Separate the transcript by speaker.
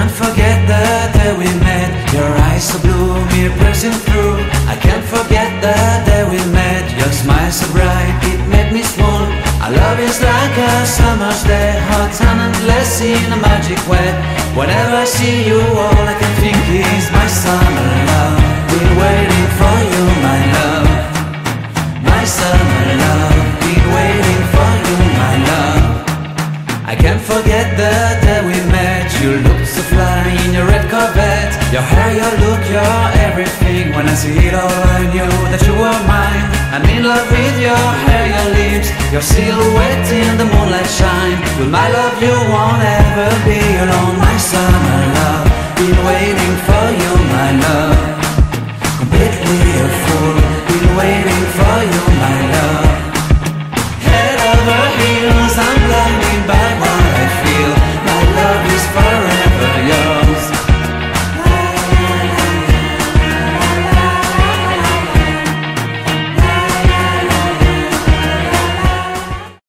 Speaker 1: can't forget the day we met. Your eyes so blue, me pressing through. I can't forget the day we met. Your smile so bright, it made me swoon. Our love is like a summer's day, hot and endless in a magic way. Whenever I see you, all I can think is my summer love. Been waiting for you, my love. My summer love. Been waiting for you, my love. I can't forget the day we met. You looked so fly in your red Corvette. Your hair, your look, your everything. When I see it all, I knew that you were mine. I'm in love with your hair, your lips, your silhouette in the moonlight shine. With my love you won't ever be alone. My summer love, been waiting for you, my love.